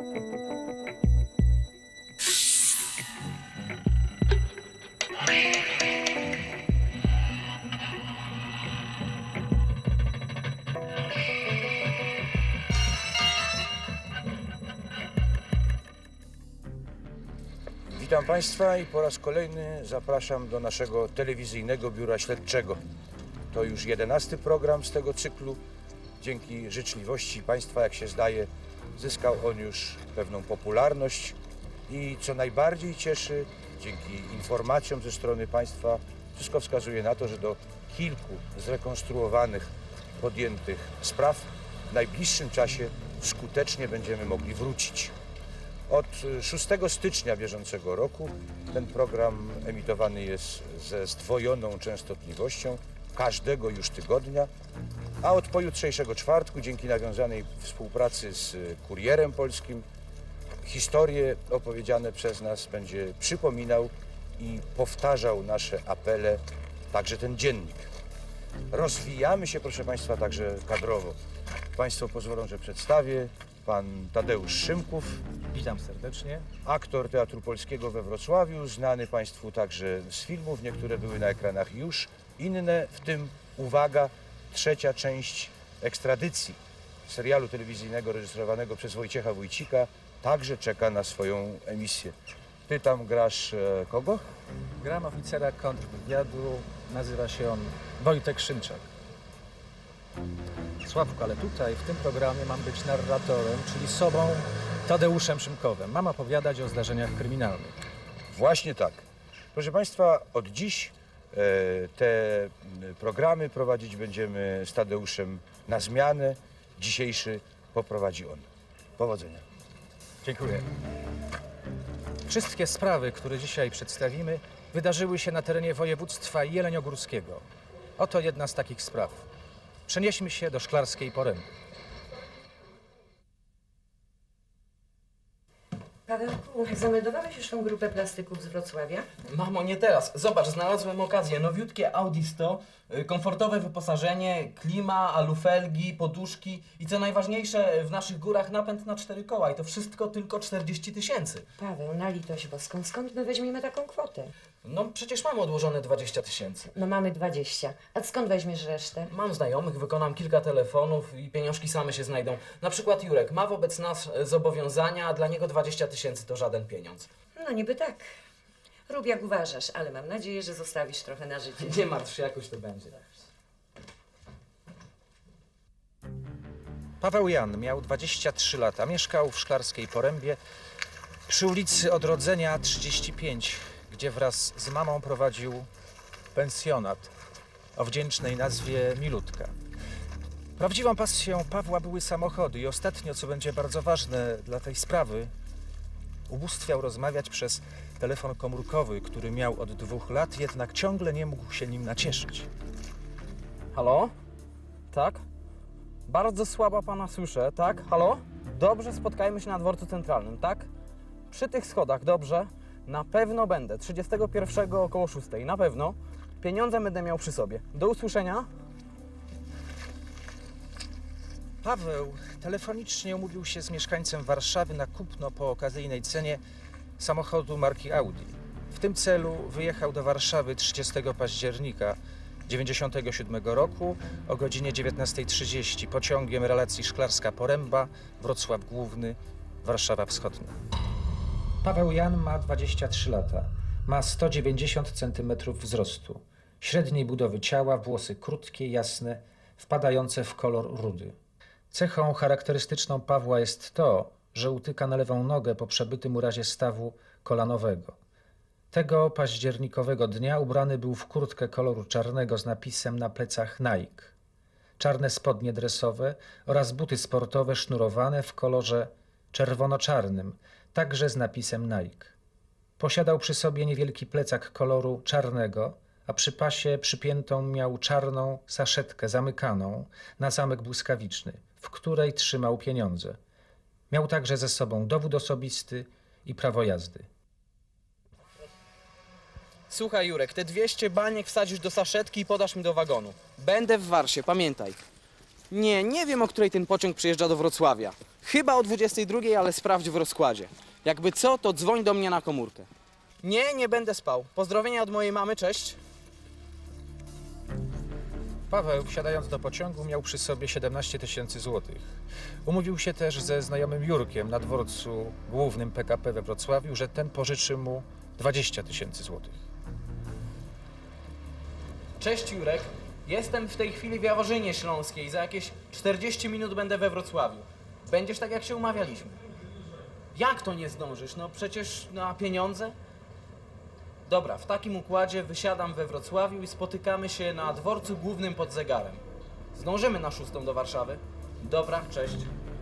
Witam Państwa i po raz kolejny zapraszam do naszego telewizyjnego biura śledczego. To już 11. program z tego cyklu. Dzięki życzliwości Państwa, jak się zdaje, zyskał on już pewną popularność i co najbardziej cieszy, dzięki informacjom ze strony Państwa, wszystko wskazuje na to, że do kilku zrekonstruowanych, podjętych spraw w najbliższym czasie skutecznie będziemy mogli wrócić. Od 6 stycznia bieżącego roku ten program emitowany jest ze zdwojoną częstotliwością każdego już tygodnia, a od pojutrzejszego czwartku, dzięki nawiązanej współpracy z Kurierem Polskim, historie opowiedziane przez nas będzie przypominał i powtarzał nasze apele także ten dziennik. Rozwijamy się, proszę Państwa, także kadrowo. Państwo pozwolą, że przedstawię. Pan Tadeusz Szymków. Witam serdecznie. Aktor Teatru Polskiego we Wrocławiu, znany Państwu także z filmów. Niektóre były na ekranach już, inne, w tym, uwaga, trzecia część Ekstradycji, serialu telewizyjnego reżyserowanego przez Wojciecha Wójcika, także czeka na swoją emisję. Ty tam grasz kogo? Gram oficera kontrwywiadu, nazywa się on Wojtek Szymczak. Sławku, ale tutaj, w tym programie mam być narratorem, czyli sobą Tadeuszem Szymkowem. Mam opowiadać o zdarzeniach kryminalnych. Właśnie tak. Proszę Państwa, od dziś te programy prowadzić będziemy z Tadeuszem na zmianę. Dzisiejszy poprowadzi on. Powodzenia. Dziękuję. Wszystkie sprawy, które dzisiaj przedstawimy, wydarzyły się na terenie województwa jeleniogórskiego. Oto jedna z takich spraw. Przenieśmy się do Szklarskiej Poręby. Pawełku, zameldowałeś już tą grupę plastyków z Wrocławia? Mamo, nie teraz. Zobacz, znalazłem okazję. Nowiutkie Audi 100, komfortowe wyposażenie, klima, alufelgi, poduszki i co najważniejsze, w naszych górach napęd na 4 koła i to wszystko tylko 40 000. Paweł, na litość boską, skąd my weźmiemy taką kwotę? No przecież mamy odłożone 20 000. No mamy 20, a skąd weźmiesz resztę? Mam znajomych, wykonam kilka telefonów i pieniążki same się znajdą. Na przykład Jurek ma wobec nas zobowiązania, a dla niego 20 000 to żaden pieniądz. No niby tak. Rób jak uważasz, ale mam nadzieję, że zostawisz trochę na życie. Nie martw się, jakoś to będzie. Paweł Jan miał 23 lata. Mieszkał w Szklarskiej Porębie przy ulicy Odrodzenia 35, gdzie wraz z mamą prowadził pensjonat o wdzięcznej nazwie Milutka. Prawdziwą pasją Pawła były samochody i ostatnio, co będzie bardzo ważne dla tej sprawy, ubóstwiał rozmawiać przez telefon komórkowy, który miał od 2 lat, jednak ciągle nie mógł się nim nacieszyć. Halo? Tak? Bardzo słabo pana słyszę, tak? Halo? Dobrze, spotkajmy się na dworcu centralnym, tak? Przy tych schodach, dobrze? Na pewno będę. 31 około 6, na pewno. Pieniądze będę miał przy sobie. Do usłyszenia. Paweł telefonicznie umówił się z mieszkańcem Warszawy na kupno po okazyjnej cenie samochodu marki Audi. W tym celu wyjechał do Warszawy 30 października 1997 roku o godzinie 19:30 pociągiem relacji Szklarska Poręba, Wrocław Główny, Warszawa Wschodnia. Paweł Jan ma 23 lata. Ma 190 cm wzrostu. Średniej budowy ciała, włosy krótkie, jasne, wpadające w kolor rudy. Cechą charakterystyczną Pawła jest to, że utyka na lewą nogę po przebytym urazie stawu kolanowego. Tego październikowego dnia ubrany był w kurtkę koloru czarnego z napisem na plecach Nike. Czarne spodnie dresowe oraz buty sportowe sznurowane w kolorze czerwono-czarnym, także z napisem Nike. Posiadał przy sobie niewielki plecak koloru czarnego, a przy pasie przypiętą miał czarną saszetkę zamykaną na zamek błyskawiczny, w której trzymał pieniądze. Miał także ze sobą dowód osobisty i prawo jazdy. Słuchaj, Jurek, te 200 baniek wsadzisz do saszetki i podasz mi do wagonu. Będę w Warsie, pamiętaj. Nie wiem, o której ten pociąg przyjeżdża do Wrocławia. Chyba o 22, ale sprawdź w rozkładzie. Jakby co, to dzwoń do mnie na komórkę. Nie będę spał. Pozdrowienia od mojej mamy, cześć. Paweł, wsiadając do pociągu, miał przy sobie 17 000 złotych. Umówił się też ze znajomym Jurkiem na dworcu głównym PKP we Wrocławiu, że ten pożyczy mu 20 000 złotych. Cześć Jurek. Jestem w tej chwili w Jaworzynie Śląskiej. Za jakieś 40 minut będę we Wrocławiu. Będziesz tak, jak się umawialiśmy. Jak to nie zdążysz? No przecież na pieniądze? Dobra, w takim układzie wysiadam we Wrocławiu i spotykamy się na dworcu głównym pod zegarem. Zdążymy na 6 do Warszawy? Dobra, cześć.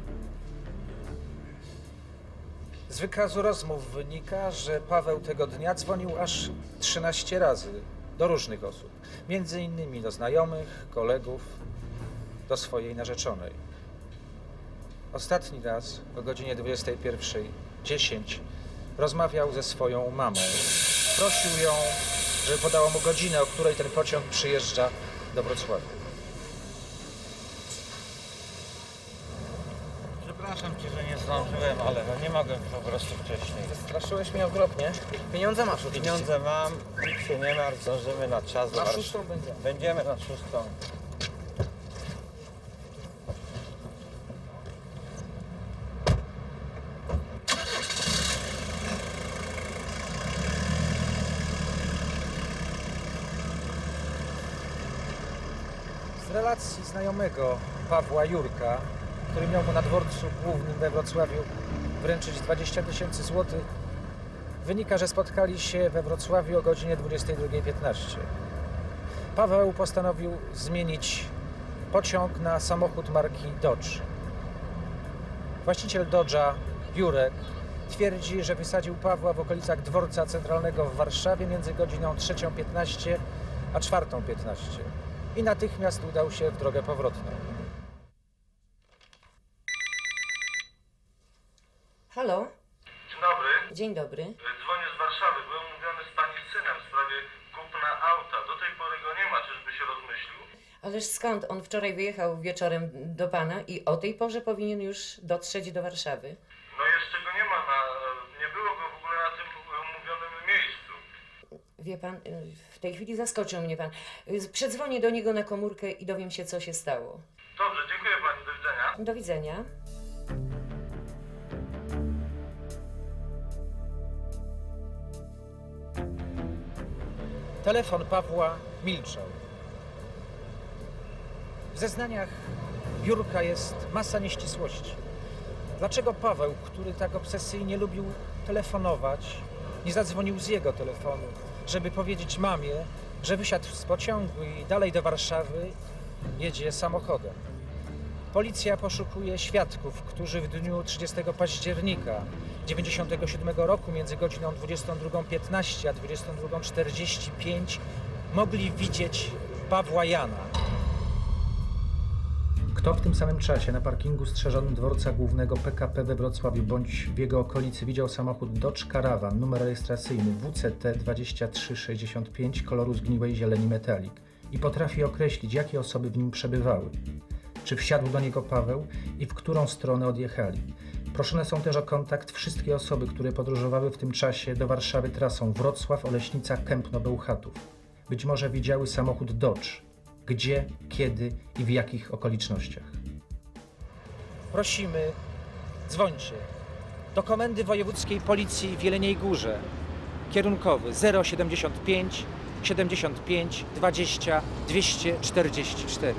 Z wykazu rozmów wynika, że Paweł tego dnia dzwonił aż 13 razy do różnych osób. Między innymi do znajomych, kolegów, do swojej narzeczonej. Ostatni raz o godzinie 21:10 rozmawiał ze swoją mamą. Prosił ją, żeby podała mu godzinę, o której ten pociąg przyjeżdża do Wrocławia. Przepraszam cię, że nie zdążyłem, ale no nie mogłem po prostu wcześniej. Straszyłeś mnie okropnie. Pieniądze masz oczywiście. Pieniądze mam, nic się nie martw, zdążymy na czas. Na 6 będziemy. Będziemy na 6. Z relacji znajomego Pawła Jurka, który miał mu na dworcu głównym we Wrocławiu wręczyć 20 000 złotych, wynika, że spotkali się we Wrocławiu o godzinie 22:15. Paweł postanowił zmienić pociąg na samochód marki Dodge. Właściciel Dodge'a, Jurek, twierdzi, że wysadził Pawła w okolicach dworca centralnego w Warszawie między godziną 3:15 a 4:15 i natychmiast udał się w drogę powrotną. Halo? Dzień dobry. Dzień dobry. Dzwonię z Warszawy. Byłem umówiony z pani synem w sprawie kupna auta. Do tej pory go nie ma. Czyżby się rozmyślił? Ależ skąd? On wczoraj wyjechał wieczorem do pana i o tej porze powinien już dotrzeć do Warszawy. No jeszcze go nie ma. Nie było go w ogóle na tym umówionym miejscu. Wie pan, w tej chwili zaskoczył mnie pan. Przedzwonię do niego na komórkę i dowiem się, co się stało. Dobrze, dziękuję pani. Do widzenia. Do widzenia. Telefon Pawła milczał. W zeznaniach Jurka jest masa nieścisłości. Dlaczego Paweł, który tak obsesyjnie lubił telefonować, nie zadzwonił z jego telefonu, żeby powiedzieć mamie, że wysiadł z pociągu i dalej do Warszawy jedzie samochodem? Policja poszukuje świadków, którzy w dniu 30 października 1997 roku między godziną 22:15 a 22:45 mogli widzieć Pawła Jana. Kto w tym samym czasie na parkingu strzeżonym dworca głównego PKP we Wrocławiu bądź w jego okolicy widział samochód Dodge Caravan, numer rejestracyjny WCT 2365 koloru zgniłej zieleni metalik i potrafi określić, jakie osoby w nim przebywały? Czy wsiadł do niego Paweł i w którą stronę odjechali? Proszone są też o kontakt wszystkie osoby, które podróżowały w tym czasie do Warszawy trasą Wrocław-Oleśnica-Kępno-Bełchatów. Być może widziały samochód Dodge. Gdzie, kiedy i w jakich okolicznościach? Prosimy, dzwońcie do Komendy Wojewódzkiej Policji w Jeleniej Górze. Kierunkowy 075 75 20 244.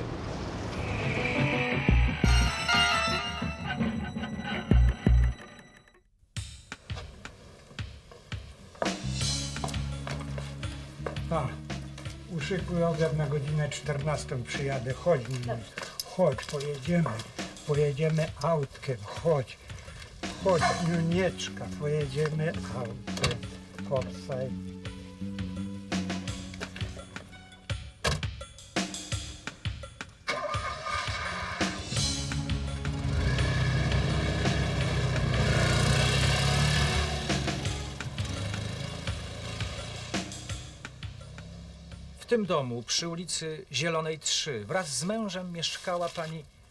Uszykuj obiad na godzinę 14 przyjadę. Chodź, chodź, pojedziemy autkiem, chodź, Niunieczka, pojedziemy autkiem, chodź. W tym domu przy ulicy Zielonej 3 wraz z mężem mieszkała pani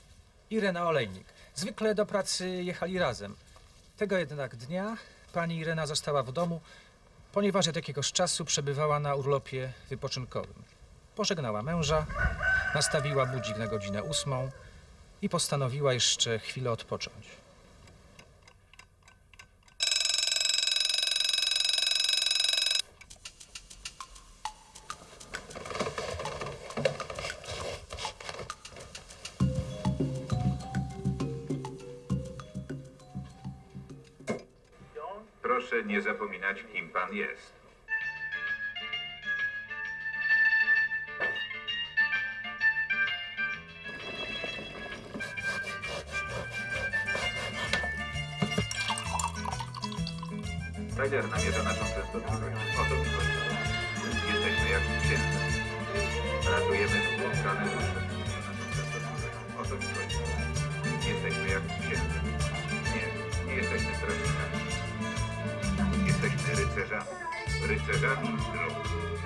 Irena Olejnik. Zwykle do pracy jechali razem. Tego jednak dnia pani Irena została w domu, ponieważ od jakiegoś czasu przebywała na urlopie wypoczynkowym. Pożegnała męża, nastawiła budzik na godzinę 8 i postanowiła jeszcze chwilę odpocząć. Proszę nie zapominać, kim pan jest. Tyler namierza naszą częstotliwość. O to mi chodzi. Jesteśmy jak księdza. Ratujemy spłukane dusze. O to mi chodzi. Jesteśmy jak księdza. Nie jesteśmy strażnikami. Jesteśmy rycerzami. Rycerzami zdrowych.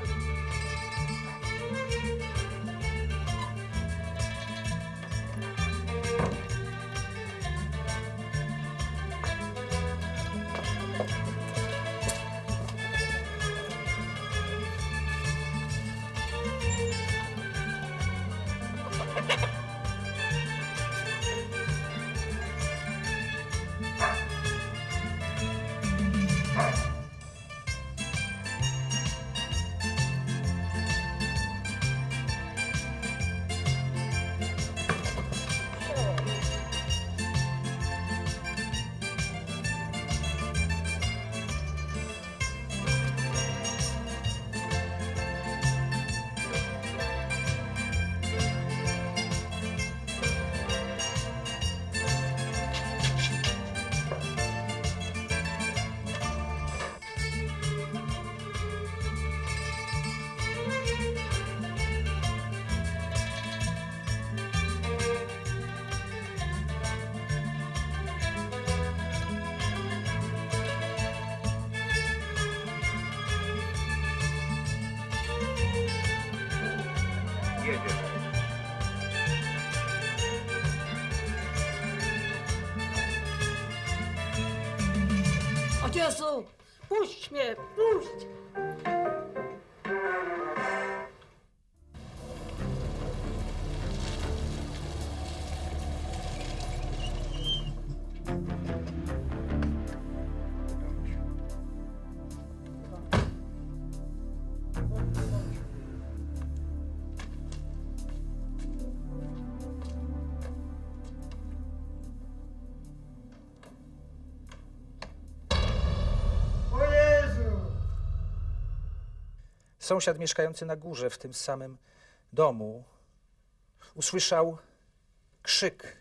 Jedziemy. Ojcu, puść mnie, puść! Sąsiad mieszkający na górze w tym samym domu usłyszał krzyk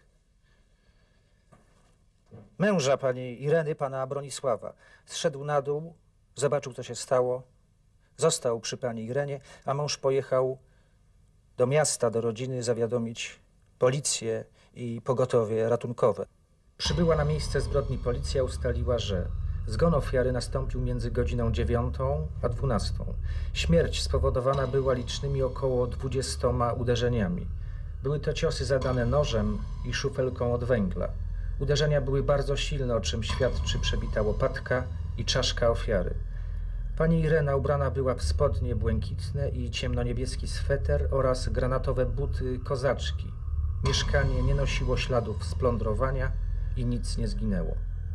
męża pani Ireny, pana Bronisława. Zszedł na dół, zobaczył, co się stało, został przy pani Irenie, a mąż pojechał do miasta, do rodziny zawiadomić policję i pogotowie ratunkowe. Przybyła na miejsce zbrodni policja, ustaliła, że zgon ofiary nastąpił między godziną 9 a 12. Śmierć spowodowana była licznymi około 20 uderzeniami. Były to ciosy zadane nożem i szufelką od węgla. Uderzenia były bardzo silne, o czym świadczy przebita łopatka i czaszka ofiary. Pani Irena ubrana była w spodnie błękitne i ciemnoniebieski sweter oraz granatowe buty kozaczki. Mieszkanie nie nosiło śladów splądrowania i nic nie zginęło.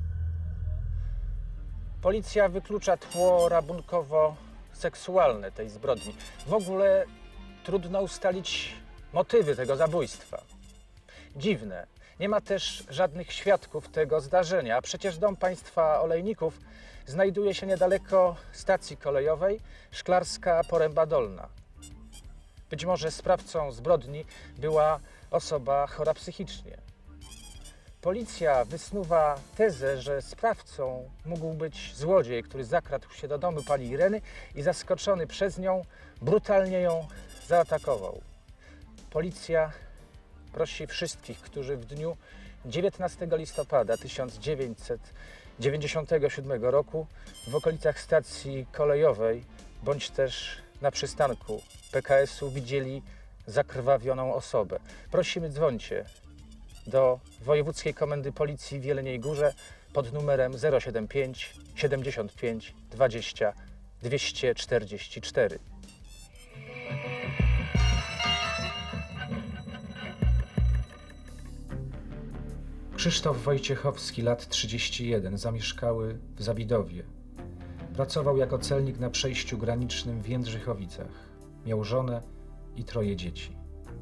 Policja wyklucza tło rabunkowo-seksualne tej zbrodni. W ogóle trudno ustalić motywy tego zabójstwa. Dziwne. Nie ma też żadnych świadków tego zdarzenia, a przecież dom państwa Olejników znajduje się niedaleko stacji kolejowej Szklarska Poręba Dolna. Być może sprawcą zbrodni była osoba chora psychicznie. Policja wysnuwa tezę, że sprawcą mógł być złodziej, który zakradł się do domu pani Ireny i zaskoczony przez nią brutalnie ją zaatakował. Policja prosi wszystkich, którzy w dniu 19 listopada 1997 roku w okolicach stacji kolejowej bądź też na przystanku PKS-u widzieli zakrwawioną osobę. Prosimy, dzwońcie do Wojewódzkiej Komendy Policji w Jeleniej Górze pod numerem 075 75 20 244. Krzysztof Wojciechowski, lat 31, zamieszkały w Zawidowie. Pracował jako celnik na przejściu granicznym w Jędrzychowicach. Miał żonę i 3 dzieci.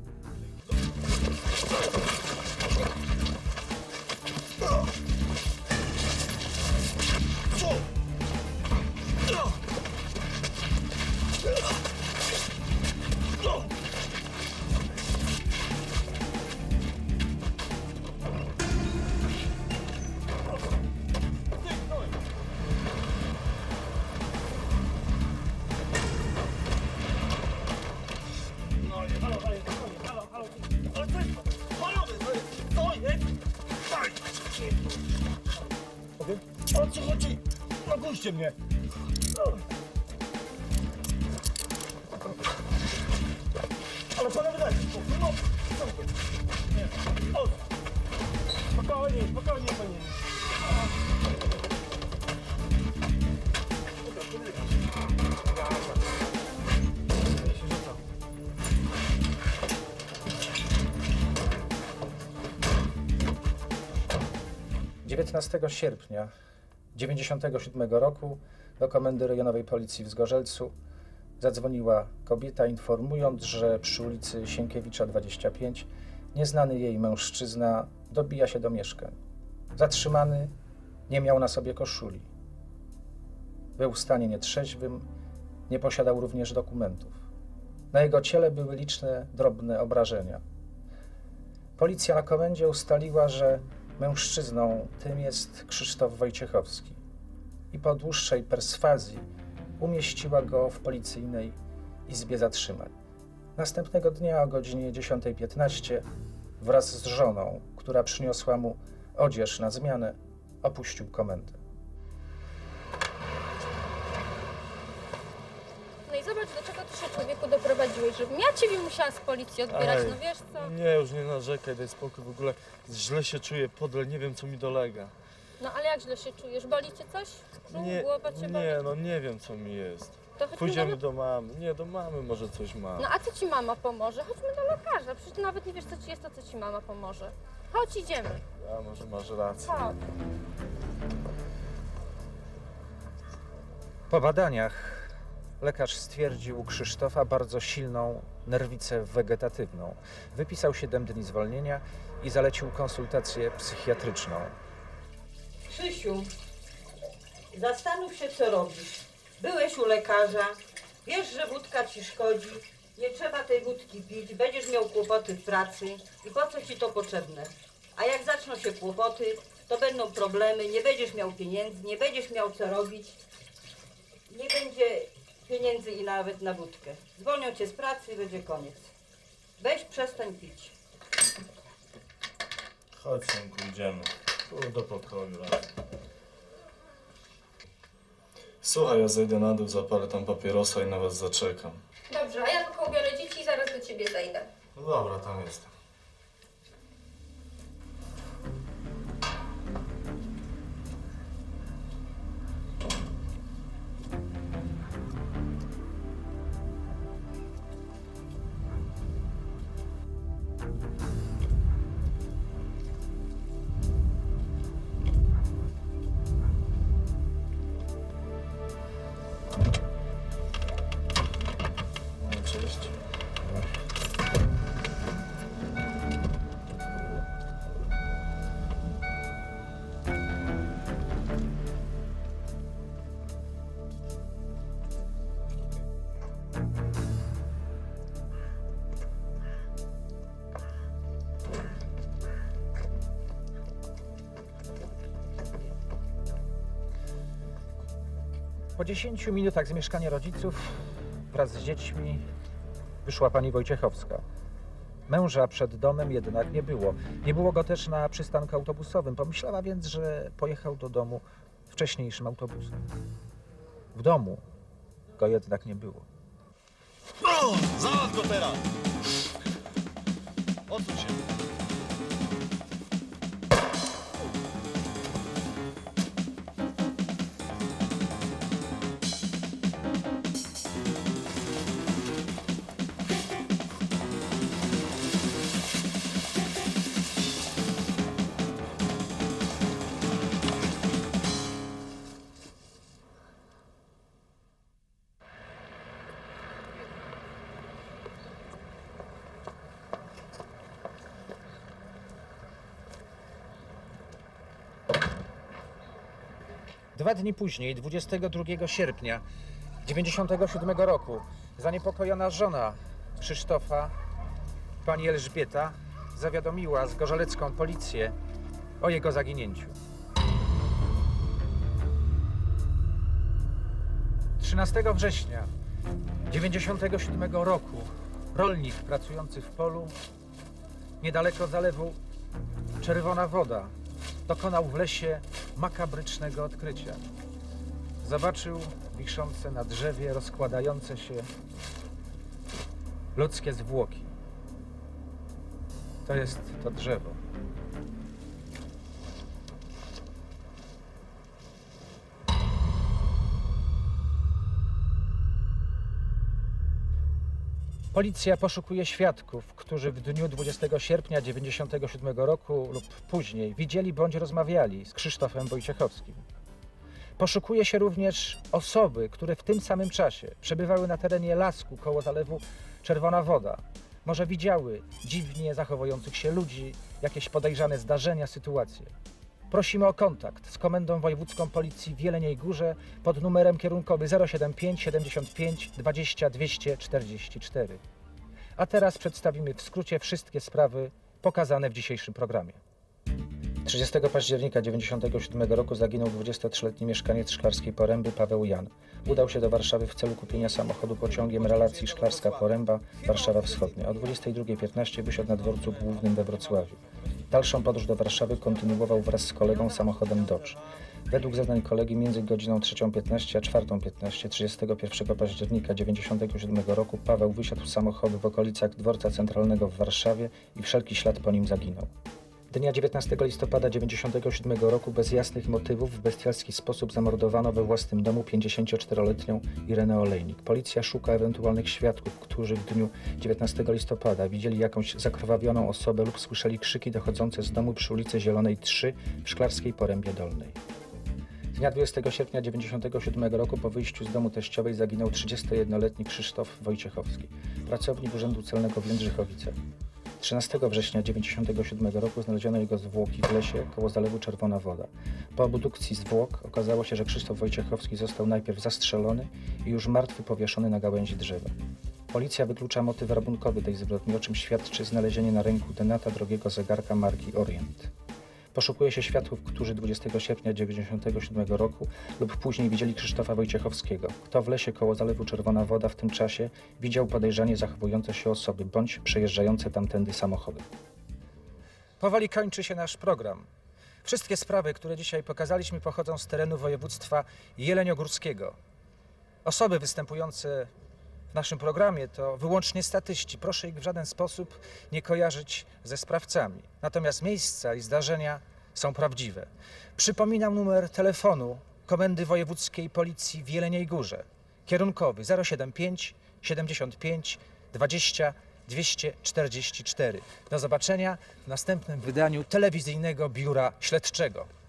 O co chodzi? Propuśćcie mnie! Ale panowie dajcie spokój, no! Nie. O! Spokojnie, spokojnie, panie. Ja się rzucam. – 19 sierpnia 1997 roku do Komendy Rejonowej Policji w Zgorzelcu zadzwoniła kobieta, informując, że przy ulicy Sienkiewicza 25 nieznany jej mężczyzna dobija się do mieszkań. Zatrzymany nie miał na sobie koszuli. Był w stanie nietrzeźwym, nie posiadał również dokumentów. Na jego ciele były liczne, drobne obrażenia. Policja na komendzie ustaliła, że mężczyzną tym jest Krzysztof Wojciechowski i po dłuższej perswazji umieściła go w policyjnej izbie zatrzymań. Następnego dnia o godzinie 10:15 wraz z żoną, która przyniosła mu odzież na zmianę, opuścił komendę. No i zobacz, do czego ty się, człowieku, doprowadziłeś, żebym ja ciebie musiała z policji odbierać, Ej, no wiesz co? Nie, już nie narzekaj, daj spokój, w ogóle źle się czuję, podle, nie wiem co mi dolega. No ale jak źle się czujesz? Boli cię coś? Brzuch, głowa cię boli? Nie, no nie wiem co mi jest. To chodźmy Pójdziemy do mamy. Nie, do mamy może coś ma. No a co ci mama pomoże? Chodźmy do lekarza, przecież ty nawet nie wiesz co ci jest, to co ci mama pomoże. Chodź, idziemy. A może masz rację. Chodź. Po badaniach lekarz stwierdził u Krzysztofa bardzo silną nerwicę wegetatywną. Wypisał 7 dni zwolnienia i zalecił konsultację psychiatryczną. Krzysiu, zastanów się, co robisz. Byłeś u lekarza, wiesz, że wódka ci szkodzi, nie trzeba tej wódki pić, będziesz miał kłopoty w pracy i po co ci to potrzebne? A jak zaczną się kłopoty, to będą problemy, nie będziesz miał pieniędzy, nie będziesz miał co robić, nie będzie pieniędzy i nawet na wódkę. Zwolnią cię z pracy i będzie koniec. Weź, przestań pić. Chodź, synku, idziemy. Tu do pokoju razem. Słuchaj, ja zejdę na dół, zapalę tam papierosa i na was zaczekam. Dobrze, a ja tylko ubiorę dzieci i zaraz do ciebie zejdę. No dobra, tam jestem. Cześć. Po 10 minutach z mieszkania rodziców wraz z dziećmi wyszła pani Wojciechowska. Męża przed domem jednak nie było. Nie było go też na przystanku autobusowym. Pomyślała więc, że pojechał do domu wcześniejszym autobusem. W domu go jednak nie było. O! Załatw go teraz! Odsuń się! 2 dni później, 22 sierpnia 97 roku, zaniepokojona żona Krzysztofa, pani Elżbieta, zawiadomiła zgorzelecką policję o jego zaginięciu. 13 września 97 roku rolnik pracujący w polu niedaleko zalewu Czerwona Woda dokonał w lesie makabrycznego odkrycia. Zobaczył wiszące na drzewie rozkładające się ludzkie zwłoki. To jest to drzewo. Policja poszukuje świadków, którzy w dniu 20 sierpnia 1997 roku lub później widzieli bądź rozmawiali z Krzysztofem Wojciechowskim. Poszukuje się również osoby, które w tym samym czasie przebywały na terenie lasku koło zalewu Czerwona Woda. Może widziały dziwnie zachowujących się ludzi, jakieś podejrzane zdarzenia, sytuacje. Prosimy o kontakt z Komendą Wojewódzką Policji w Jeleniej Górze pod numerem kierunkowy 075 75 20 244. A teraz przedstawimy w skrócie wszystkie sprawy pokazane w dzisiejszym programie. 30 października 1997 roku zaginął 23-letni mieszkaniec Szklarskiej Poręby Paweł Jan. Udał się do Warszawy w celu kupienia samochodu pociągiem relacji Szklarska Poręba, Warszawa Wschodnia. O 22:15 wysiadł na dworcu głównym we Wrocławiu. Dalszą podróż do Warszawy kontynuował wraz z kolegą samochodem Dodge. Według zeznań kolegi między godziną 3:15 a 4:15 31 października 1997 roku Paweł wysiadł z samochodu w okolicach dworca centralnego w Warszawie i wszelki ślad po nim zaginął. Dnia 19 listopada 1997 roku bez jasnych motywów w bestialski sposób zamordowano we własnym domu 54-letnią Irenę Olejnik. Policja szuka ewentualnych świadków, którzy w dniu 19 listopada widzieli jakąś zakrwawioną osobę lub słyszeli krzyki dochodzące z domu przy ulicy Zielonej 3 w Szklarskiej Porębie Dolnej. Dnia 20 sierpnia 1997 roku po wyjściu z domu teściowej zaginął 31-letni Krzysztof Wojciechowski, pracownik Urzędu Celnego w Jędrzechowicach. 13 września 1997 roku znaleziono jego zwłoki w lesie koło zalewu Czerwona Woda. Po obdukcji zwłok okazało się, że Krzysztof Wojciechowski został najpierw zastrzelony i już martwy powieszony na gałęzi drzewa. Policja wyklucza motyw rabunkowy tej zbrodni, o czym świadczy znalezienie na ręku denata drogiego zegarka marki Orient. Poszukuje się świadków, którzy 20 sierpnia 1997 roku lub później widzieli Krzysztofa Wojciechowskiego. Kto w lesie koło zalewu Czerwona Woda w tym czasie widział podejrzanie zachowujące się osoby bądź przejeżdżające tamtędy samochody. Powoli kończy się nasz program. Wszystkie sprawy, które dzisiaj pokazaliśmy, pochodzą z terenu województwa jeleniogórskiego. Osoby występujące w naszym programie to wyłącznie statyści. Proszę ich w żaden sposób nie kojarzyć ze sprawcami. Natomiast miejsca i zdarzenia są prawdziwe. Przypominam numer telefonu Komendy Wojewódzkiej Policji w Jeleniej Górze. Kierunkowy 075 75 20 244. Do zobaczenia w następnym wydaniu telewizyjnego Biura Śledczego.